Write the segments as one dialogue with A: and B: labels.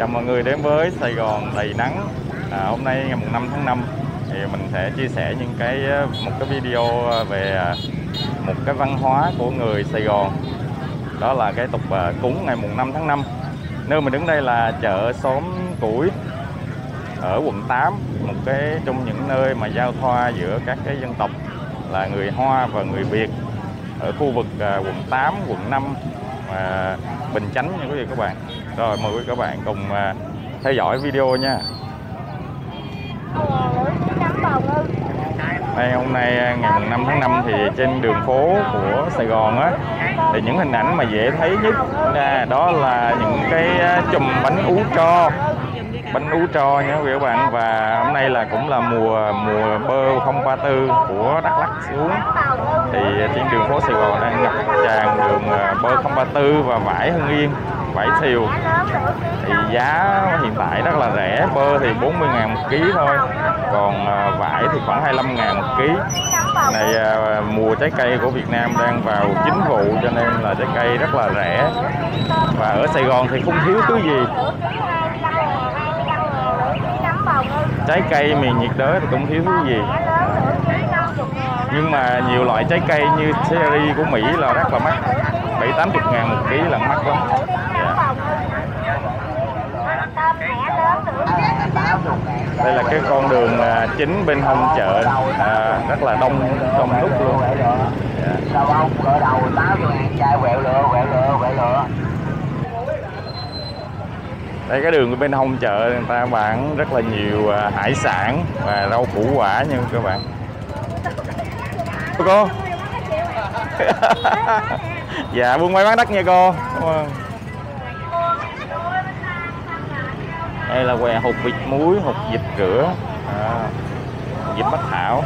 A: Chào mọi người đến với Sài Gòn đầy nắng. Hôm nay ngày 5 tháng 5 thì mình sẽ chia sẻ một cái video về một cái văn hóa của người Sài Gòn. Đó là cái tục cúng ngày 5 tháng 5. Nơi mình đứng đây là chợ xóm Củi ở quận 8, một cái trong những nơi mà giao thoa giữa các cái dân tộc là người Hoa và người Việt ở khu vực quận 8, quận 5 và Bình Chánh nha quý vị các bạn. Rồi mời quý vị các bạn cùng theo dõi video nha. Đây, hôm nay ngày 5 tháng 5 thì trên đường phố của Sài Gòn á, thì những hình ảnh mà dễ thấy nhất đó là những cái chùm bánh ú tro nha quý vị các bạn. Và hôm nay cũng là mùa bơ 034 của Đắk Lắk xuống, thì trên đường phố Sài Gòn đang ngập tràn đường bơ 034 và vải Hưng Yên, vải thiều. Thì giá hiện tại rất là rẻ, bơ thì 40.000 một ký thôi, còn vải thì khoảng 25.000 một ký. Này mùa trái cây của Việt Nam đang vào chính vụ cho nên là trái cây rất là rẻ. Và ở Sài Gòn thì không thiếu thứ gì. Trái cây miền nhiệt đới thì cũng thiếu thứ gì. Nhưng mà nhiều loại trái cây như cherry của Mỹ là rất là mắc, 70-80.000 một ký là mắc lắm. Đây là cái con đường chính bên hông chợ, rất là đông đúc luôn. Đây, cái đường bên hông chợ người ta bán rất là nhiều hải sản và rau củ quả nha các bạn. Cô dạ, buôn may bán đắt nha cô. Đây là què hột vịt muối, hột vịt rửa, vịt Bắc Thảo.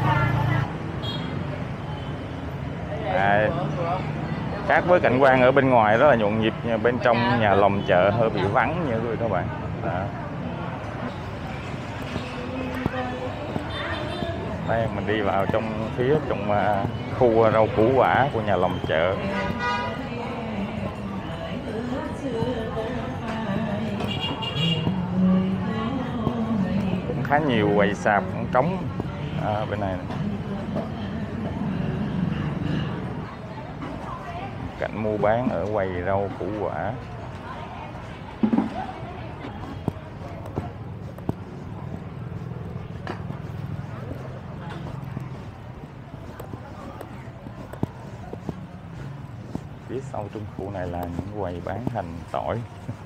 A: Khác với cảnh quan ở bên ngoài rất là nhộn nhịp, bên trong nhà lòng chợ hơi bị vắng nha quý vị các bạn. Đây mình đi vào trong khu rau củ quả của nhà lòng chợ. Cũng khá nhiều quầy sạp cũng trống bên này. Cảnh mua bán ở quầy rau củ quả. Phía sau trong khu này là những quầy bán hành tỏi.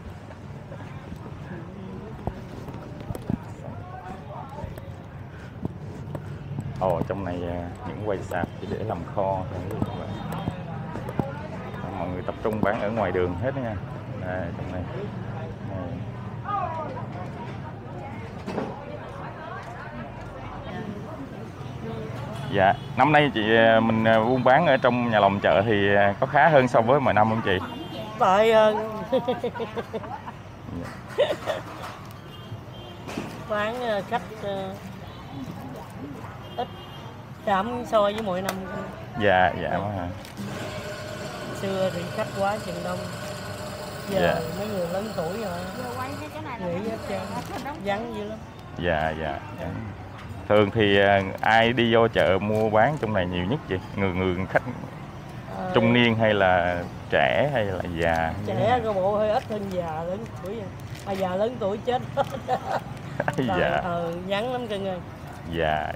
A: Trong này những quầy sạp chỉ để làm kho thôi. Mọi người tập trung bán ở ngoài đường hết nha. Trong này. Dạ, năm nay mình buôn bán ở trong nhà lòng chợ thì có khá hơn so với mọi năm không chị?
B: Tệ hơn. Bán khách ít, giảm so với mọi năm.
A: Dạ.
B: Xưa thì khách quá chừng đông, giờ mấy người lớn tuổi rồi nghỉ hết trơn, vắng dữ lắm.
A: Dạ. Thường thì ai đi vô chợ mua bán trong này nhiều nhất chị? Người khách trung niên hay là trẻ hay là già?
B: Trẻ có bộ hơi ít hơn già lớn tuổi, mà già lớn tuổi chết hết.
A: Dạ.
B: Vắng lắm cưng ơi.
A: Dạ.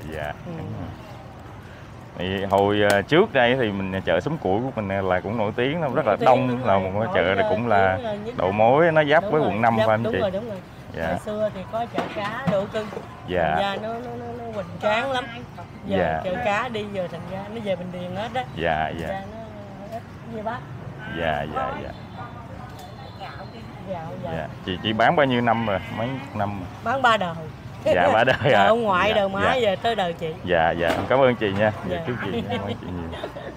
A: Thì hồi trước đây thì chợ xóm Củi của mình là cũng nổi tiếng lắm, rất là đông, là một cái chợ này cũng là đầu mối, nó giáp với quận 5 phải không chị?
B: Đúng rồi.
A: Dạ.
B: Hồi xưa thì có chợ cá đồ cưng.
A: Dạ.
B: Thành ra nó hoành tráng lắm. Giờ chợ cá đi giờ thành ra nó về Bình Điền hết á.
A: Dạ.
B: Thành ra nó ít như bác.
A: Dạ.
B: Dạ.
A: Chị bán bao nhiêu năm rồi? Mấy năm?
B: Bán 3 đời.
A: Dạ, 3 đời à?
B: Ông ngoại đời má giờ tới đời chị.
A: Dạ. Cảm ơn chị nha. Dạ. Chúc chị nha. Cảm ơn chị nhiều.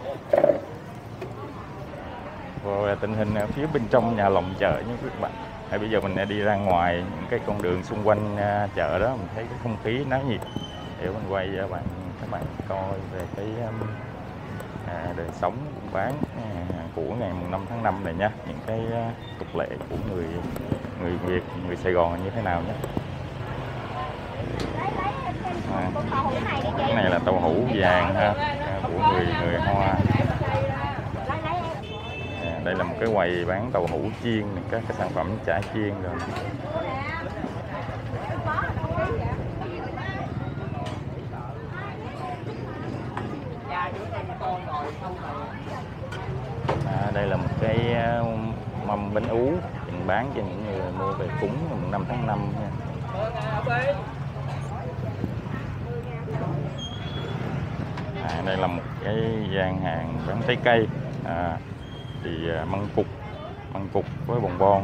A: Rồi tình hình ở phía bên trong nhà lòng chợ nha các bạn. Bây giờ mình đi ra ngoài những cái con đường xung quanh chợ đó, mình thấy cái không khí náo nhiệt. Để mình quay cho các bạn coi về cái Đời sống buôn bán của ngày mùng 5 tháng 5 này nha, những cái tục lệ của người Việt, người Sài Gòn như thế nào nhé. Cái này là tàu hũ vàng ha, của người Hoa. Đây là một cái quầy bán tàu hũ chiên này, các cái sản phẩm chả chiên rồi. Đây là một cái mâm bánh ú bán cho những người mua về cúng mùng 5 tháng 5 nha. Đây là một cái gian hàng bán trái cây, thì măng cục với bồng bon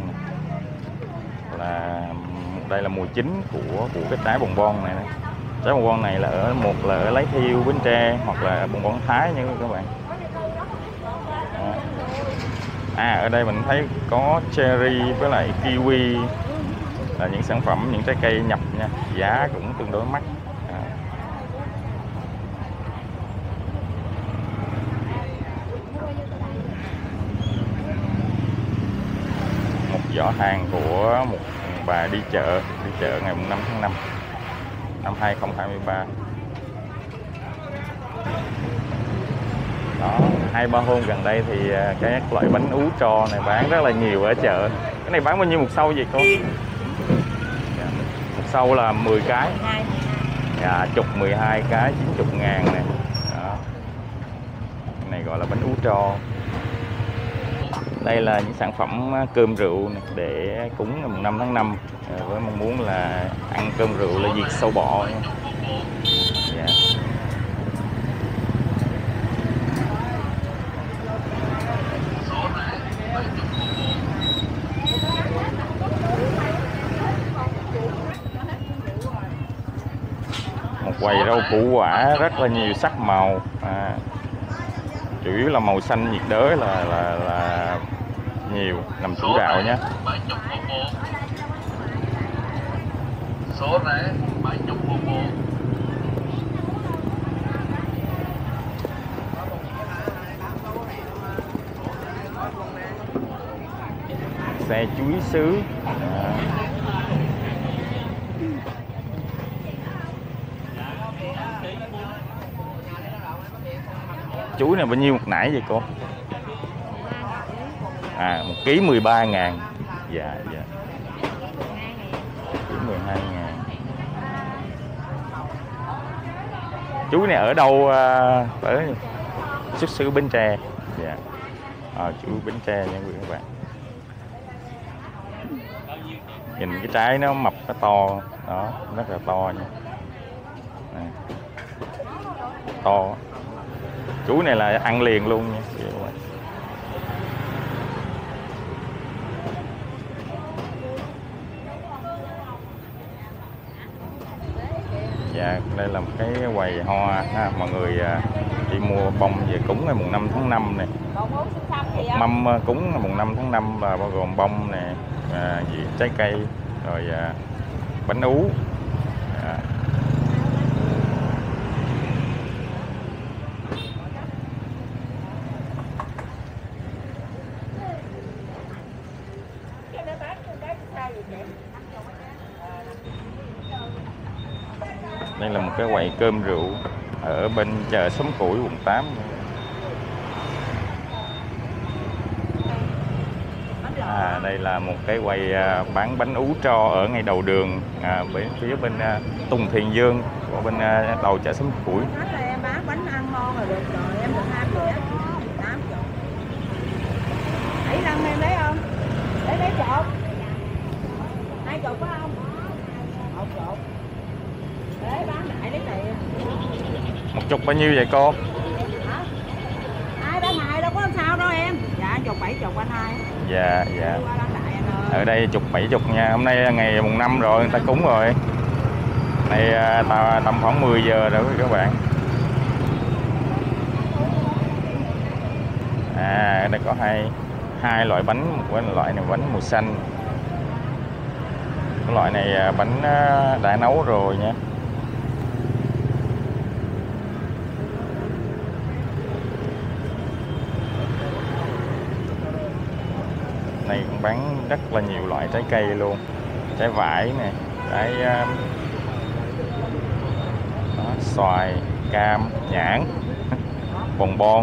A: là đây là mùa chính của cái trái bồng bon này. Trái bồng bon này là ở Lấy Thiêu, Bến Tre hoặc là bồng bon Thái nha các bạn. Ở đây mình thấy có cherry với lại kiwi là những sản phẩm, những trái cây nhập nha, giá cũng tương đối mắc. Một giỏ hàng của một bà đi chợ ngày 5 tháng 5 năm 2023. Đó, 2-3 hôm gần đây thì cái loại bánh ú tro này bán rất là nhiều ở chợ. Cái này bán bao nhiêu một sâu vậy cô? Một sâu là 10 cái. Chục 12 cái 90.000 này. Đó. Cái này gọi là bánh ú tro. Đây là những sản phẩm cơm rượu này, để cúng ngày 5 tháng 5 với mong muốn là ăn cơm rượu là diệt sâu bọ nha. Một quầy rau củ quả rất là nhiều sắc màu, chủ yếu là màu xanh nhiệt đới là nhiều, nằm chủ đạo nhé. Số rẻ 70 bộ. Xe chuối sứ. Chuối này bao nhiêu một nải vậy cô? 1 ký 13.000. Dạ. Ký 12.000. Chuối này ở đâu? Ở xuất xứ Bến Tre. Dạ. Chuối Bến Tre nha quý các bạn. Nhìn cái trái nó mập, nó to, đó, rất là to nha. Này. To. Chuối này là ăn liền luôn nha. Dạ, đây là một cái quầy hoa ha, mọi người đi mua bông về cúng ngày mùng 5 tháng 5 này. Một mâm cúng ngày mùng 5 tháng 5 và bao gồm bông nè, trái cây, rồi bánh ú. Đây là một cái quầy cơm rượu ở bên chợ Xóm Củi, quận 8. Đây là một cái quầy bán bánh ú tro ở ngay đầu đường, phía bên Tùng Thiền Dương của bên đầu chợ Xóm Củi.
B: Em bán bánh ăn ngon rồi được rồi, em được 20 á, 8 chục. 75 em lấy không? Lấy chục. 2 chục phải không? 1 chục. Để bán lại lấy tiền.
A: 1 chục bao nhiêu vậy cô?
B: Hả? 2 bán 2 đâu có sao đâu em. Dạ, chục 7 chục anh 2.
A: Dạ. Ở đây chục 70 nha. Hôm nay là ngày mùng 5 rồi, người ta cúng rồi. Này tầm khoảng 10 giờ rồi các bạn. Ở đây có hai loại bánh, một cái loại này bánh màu xanh. Cái loại này bánh đã nấu rồi nha. bán rất là nhiều loại trái cây luôn, trái vải nè, trái đó, xoài, cam, nhãn, bòn bon.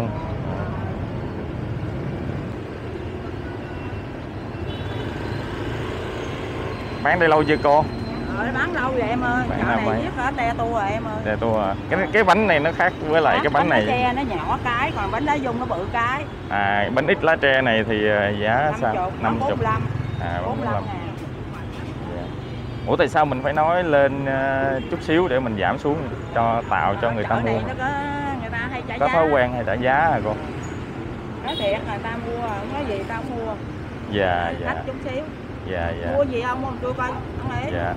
A: Bán đây lâu chưa cô?
B: Bán lâu rồi em ơi.
A: Bán
B: Chợ
A: năm
B: này
A: mấy?
B: biết hết te tua rồi em ơi.
A: Te tua à? Cái bánh này nó khác với lại cái bánh này.
B: Bánh lá tre nó nhỏ cái, còn bánh lá dung nó bự cái.
A: À, bánh ít lá tre này thì giá sao?
B: 50. 45.
A: À,
B: 45
A: 45.
B: ngàn.
A: Dạ. Ủa tại sao mình phải nói lên chút xíu để mình giảm xuống cho tạo cho người ta
B: Chợ
A: mua?
B: này nó có người ta hay trả
A: Có
B: giá.
A: thói quen hay trả giá hả cô?
B: Nói thiệt người ta mua, không có gì tao mua.
A: Dạ dạ.
B: Khách chút xíu.
A: Dạ dạ.
B: Mua gì không tôi coi không ấy.
A: Dạ.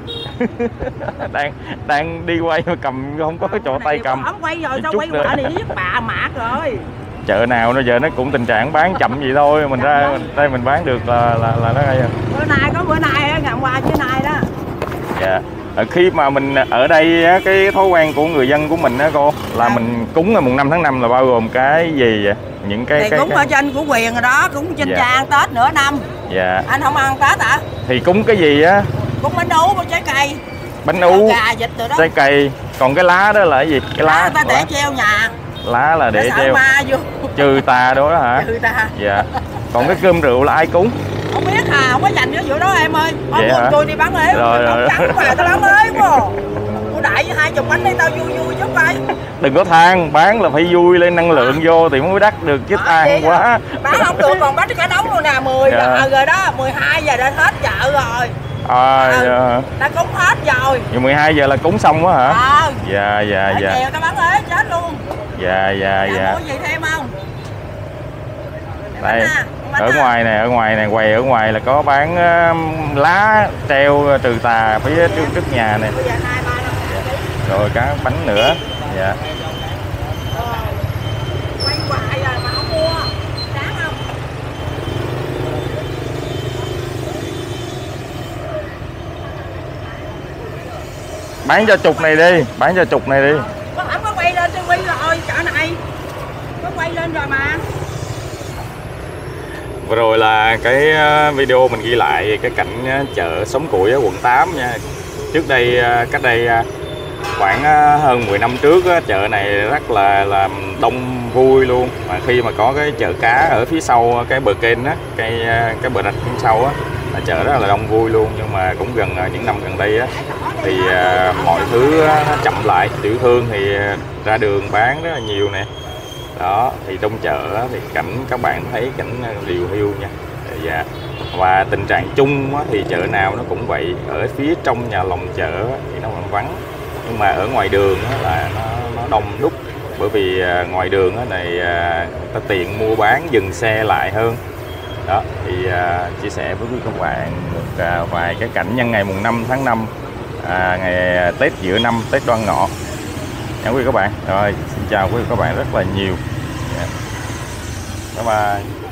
A: đang đi quay mà cầm không có chỗ tay cầm.
B: Không quay rồi sao
A: Chút
B: quay
A: nữa.
B: quả này với bà mạc rồi.
A: Chợ nào nó giờ nó cũng tình trạng bán chậm vậy thôi, mình ra đây mình bán được là nó đây rồi.
B: Bữa nay có bữa nay ngày hôm qua chứ nay đó.
A: Dạ. Khi mà mình ở đây á, cái thói quen của người dân của mình á cô là mình cúng ngày mùng 5 tháng 5 là bao gồm cái gì vậy? Những cái
B: cúng ở trên của quyền rồi đó, cúng trên
A: dạ.
B: trang Tết nửa năm.
A: Dạ.
B: Anh không ăn Tết hả?
A: Thì cúng cái gì á?
B: Cúng bánh ú, bánh trái cây.
A: Bánh ú,
B: gà vịt rồi đó.
A: trái cây, còn cái lá đó là cái gì? Cái lá
B: ta để treo nhà.
A: Lá là để treo.
B: Ma vô.
A: Trừ tà đó hả?
B: Trừ tà.
A: Dạ. Còn cái cơm rượu là ai cúng?
B: Không biết không có dành cái vụ đó em ơi.
A: Vậy hả?
B: Tôi đi bán ế,
A: rồi
B: trắng mà tao bán ế quá. Tôi đại với 20 bánh đi tao vui vui chút coi.
A: Đừng có than, bán là phải vui lên năng lượng vô thì mới đắt được chứ than quá.
B: Bán không được còn bánh cả đống luôn nè, 10
A: dạ.
B: giờ rồi đó, 12 giờ đã hết chợ rồi.
A: Dạ.
B: Đã cúng hết rồi.
A: Giờ 12 giờ là cúng xong quá hả? Dạ dạ dạ.
B: Chiều tao bán ế chết luôn.
A: Dạ dạ dạ.
B: Mua gì thêm không?
A: Đây, ở ngoài này, quầy ở ngoài là có bán lá treo trừ tà phía trước nhà này. Rồi cá bánh nữa. Dạ.
B: Quay hoài rồi mà không mua. Đáng không?
A: Bán cho chục này đi, bán cho chục này đi.
B: Không có quay lên TV rồi, chợ này. Có quay lên rồi mà.
A: Vừa rồi là cái video mình ghi lại cái cảnh chợ Xóm Củi ở quận 8 nha. Trước đây, cách đây khoảng hơn 10 năm trước chợ này rất là đông vui luôn. Mà khi mà có cái chợ cá ở phía sau cái bờ kênh á, cái bờ rạch phía sau á, là chợ rất là đông vui luôn. Nhưng mà cũng gần những năm gần đây á thì mọi thứ nó chậm lại, tiểu thương thì ra đường bán rất là nhiều nè. Đó, thì trong chợ thì cảnh các bạn thấy cảnh điều hưu nha. Dạ. Và tình trạng chung thì chợ nào nó cũng vậy, ở phía trong nhà lòng chợ thì nó vẫn vắng, nhưng mà ở ngoài đường là nó đông đúc, bởi vì ngoài đường này người ta tiện mua bán, dừng xe lại hơn. Đó thì chia sẻ với quý các bạn một vài cái cảnh nhân ngày mùng 5 tháng 5, ngày Tết giữa năm, Tết Đoan Ngọ nha quý các bạn. Rồi xin chào quý các bạn rất là nhiều. Bye bye.